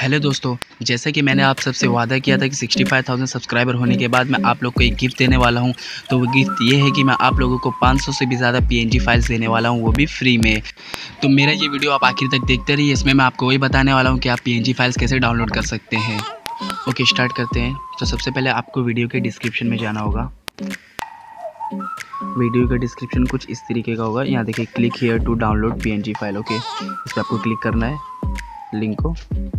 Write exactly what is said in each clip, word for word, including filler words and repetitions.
Hello दोस्तों, जैसा कि मैंने आप सबसे वादा किया था कि पैंसठ हज़ार सब्सक्राइबर होने के बाद मैं आप लोग को एक गिफ्ट देने वाला हूं। तो वो गिफ्ट ये है कि मैं आप लोगों को पाँच सौ से भी ज़्यादा पीएनजी फाइल्स देने वाला हूं, वो भी फ्री में। तो मेरा ये वीडियो आप आखिर तक देखते रहिए। इसमें मैं आपको वही बताने वाला हूं कि आप पीएनजी फाइल्स कैसे डाउनलोड कर सकते हैं। ओके, स्टार्ट करते हैं। तो सबसे पहले आपको वीडियो के डिस्क्रिप्शन में जाना होगा। वीडियो का डिस्क्रिप्शन कुछ इस तरीके का होगा। यहाँ देखिए, click here to download PNG file. Okay, इस पर आपको क्लिक करना है लिंक को।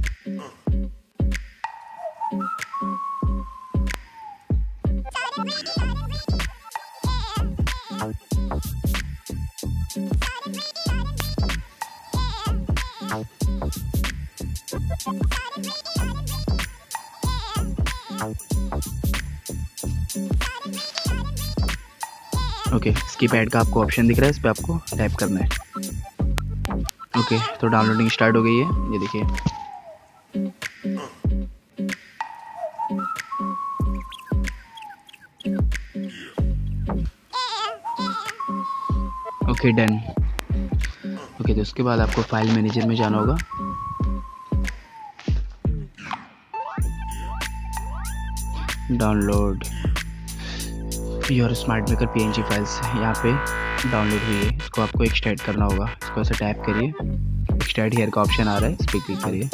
ओके, स्किप ऐड का आपको ऑप्शन दिख रहा है, इस पर आपको टैप करना है। ओके, तो डाउनलोडिंग स्टार्ट हो गई है, ये देखिए। Okay, done. ओके, तो उसके बाद आपको फाइल मैनेजर में जाना होगा। Download your smart maker PNG files यहाँ पे डाउनलोड हुई है। इसको आपको एक्सट्रैक्ट करना होगा। इसको ऐसे टैप करिए, एक्सट्रैक्ट हियर का ऑप्शन आ रहा है, इस पर क्लिक करिए।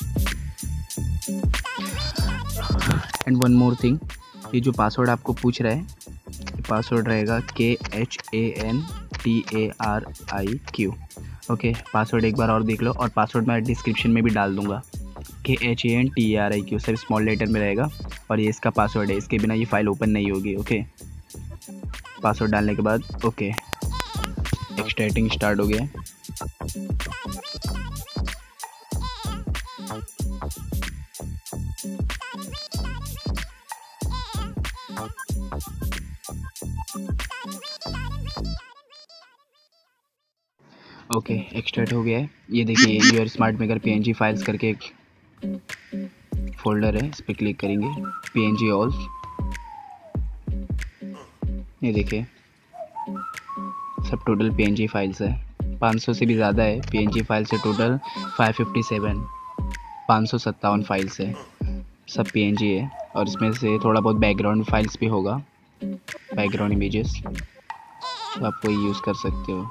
एंड वन मोर थिंग, ये जो पासवर्ड आपको पूछ रहा है, पासवर्ड रहेगा K H A N T A R I Q. Okay, password एक बार और देख लो, और पासवर्ड मैं डिस्क्रिप्शन में भी डाल दूंगा। K H A N T A R I Q सब स्मॉल लेटर में रहेगा, और ये इसका पासवर्ड है। इसके बिना ये फाइल ओपन नहीं होगी। ओके, पासवर्ड डालने के बाद ओके, एक्सट्रैक्टिंग स्टार्ट हो गया। ओके, एक्सट्रैक्ट हो गया है। ये देखिए, your smart maker PNG files करके एक फोल्डर है, इस पर क्लिक करेंगे, पीएनजी ऑल। ये देखिए, सब टोटल पीएनजी फाइल्स है। पाँच सौ से भी ज़्यादा है पीएनजी फाइल्स है टोटल। पाँच सौ सत्तावन पाँच सौ सत्तावन फाइल्स है, सब पीएनजी है। और इसमें से थोड़ा बहुत बैकग्राउंड फाइल्स भी होगा, बैकग्राउंड इमेजेस, तो आप वही यूज़ कर सकते हो।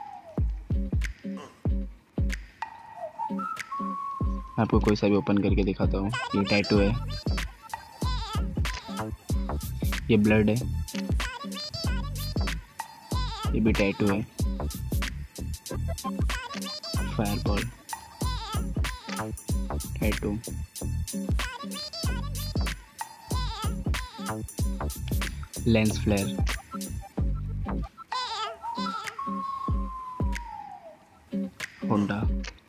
आपको कोई सा भी ओपन करके दिखाता हूँ। ये टैटू है, ये ब्लड है, ये भी टैटू है, fireball tattoo, lens flare, Honda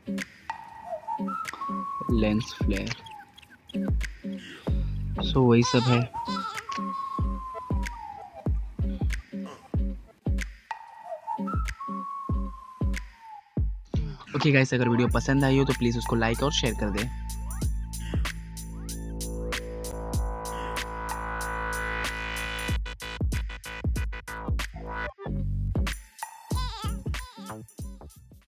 lens flare. So वही सब है। ओके गाइस, अगर वीडियो पसंद आई हो तो प्लीज़ उसको लाइक और शेयर कर दें।